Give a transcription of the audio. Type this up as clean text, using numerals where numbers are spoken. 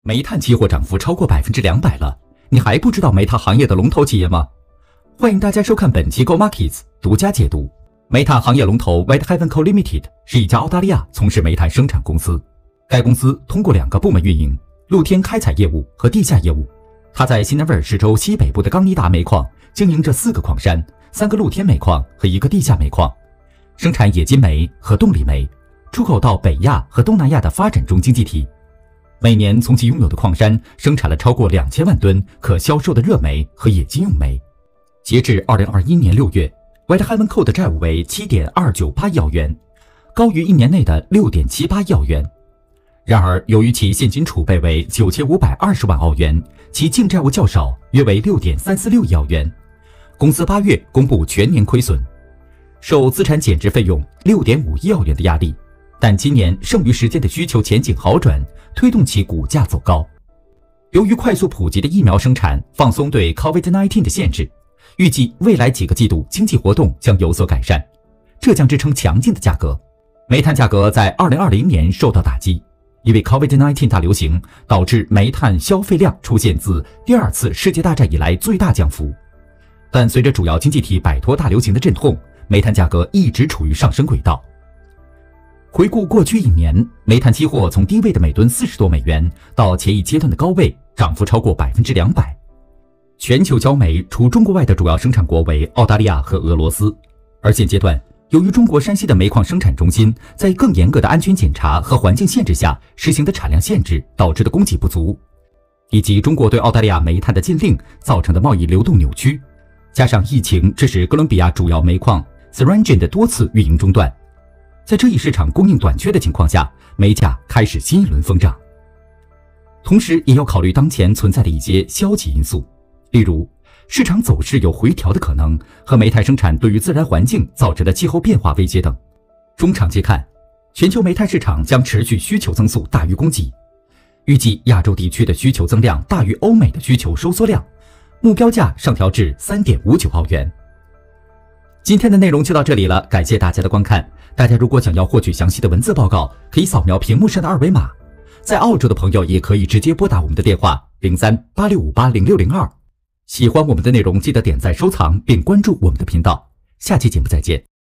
煤炭期货涨幅超过200%了，你还不知道煤炭行业的龙头企业吗？欢迎大家收看本期GO Markets 独家解读。煤炭行业龙头 Whc Limited 是一家澳大利亚从事煤炭生产公司，该公司通过2个部门运营：露天开采业务和地下业务。它在新南威尔士州西北部的冈尼达煤矿经营着4个矿山、3个露天煤矿和1个地下煤矿，生产冶金煤和动力煤，出口到北亚和东南亚的发展中经济体。每年从其拥有的矿山生产了超过2000万吨可销售的热煤和冶金用煤。截至2021年6月，Whc的债务为7.298亿澳元，高于1年内的6.78亿澳元。然而，由于其现金储备为9520万澳元，其净债务较少，约为6.346亿澳元。公司8月公布全年亏损，受资产减值费用6.5亿澳元的压力，但今年剩余时间的需求前景好转，推动其股价走高。由于快速普及的疫苗生产放松对 COVID-19 的限制，预计未来几个季度经济活动将有所改善，这将支撑强劲的价格。煤炭价格在2020年受到打击，因为 COVID-19 大流行导致煤炭消费量出现自第2次世界大战以来最大降幅。但随着主要经济体摆脱大流行的阵痛，煤炭价格一直处于上升轨道。回顾过去1年，煤炭期货从低位的每吨40多美元到前一阶段的高位，涨幅超过200%。全球焦煤除中国外的主要生产国为澳大利亚和俄罗斯，而现阶段由于中国山西的煤矿生产中心在更严格的安全检查和环境限制下实行的产量限制导致的供给不足，以及中国对澳大利亚煤炭的禁令造成的贸易流动扭曲，加上疫情致使哥伦比亚主要煤矿 Sarangin 的多次运营中断，在这一市场供应短缺的情况下，煤价开始新一轮疯涨。同时也要考虑当前存在的一些消极因素，例如市场走势有回调的可能和煤炭生产对于自然环境造成的气候变化威胁等。中长期看，全球煤炭市场将持续需求增速大于供给，预计亚洲地区的需求增量大于欧美的需求收缩量，目标价上调至 3.59 澳元。今天的内容就到这里了，感谢大家的观看。大家如果想要获取详细的文字报告，可以扫描屏幕上的2维码。在澳洲的朋友也可以直接拨打我们的电话0386580602。喜欢我们的内容，记得点赞收藏并关注我们的频道。下期节目再见。